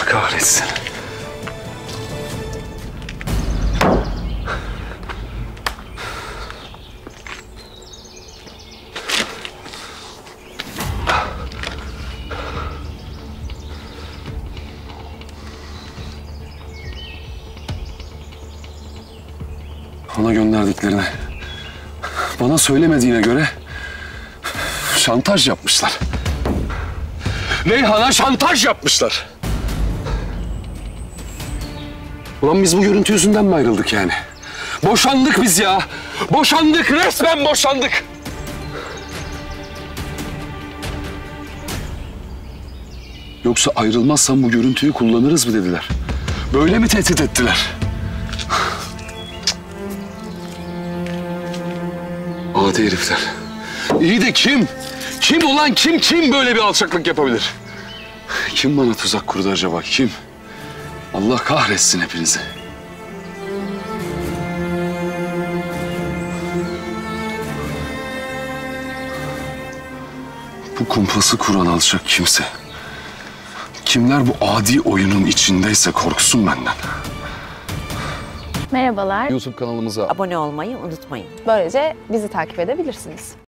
Allah kahretsin. Ona gönderdiklerini bana söylemediğine göre şantaj yapmışlar. Reyhan'a şantaj yapmışlar. Ulan biz bu görüntü yüzünden mi ayrıldık yani? Boşandık biz ya. Boşandık, resmen boşandık. Yoksa ayrılmazsam bu görüntüyü kullanırız mı dediler? Böyle mi tehdit ettiler? Adi herifler. İyi de kim? Kim ulan kim? Kim böyle bir alçaklık yapabilir? Kim bana tuzak kurdu acaba? Kim? Allah kahretsin hepinizi. Bu kumpası kuran alçak kimse. Kimler bu adi oyunun içindeyse korksun benden. Merhabalar. YouTube kanalımıza Abone olmayı unutmayın. Böylece bizi takip edebilirsiniz.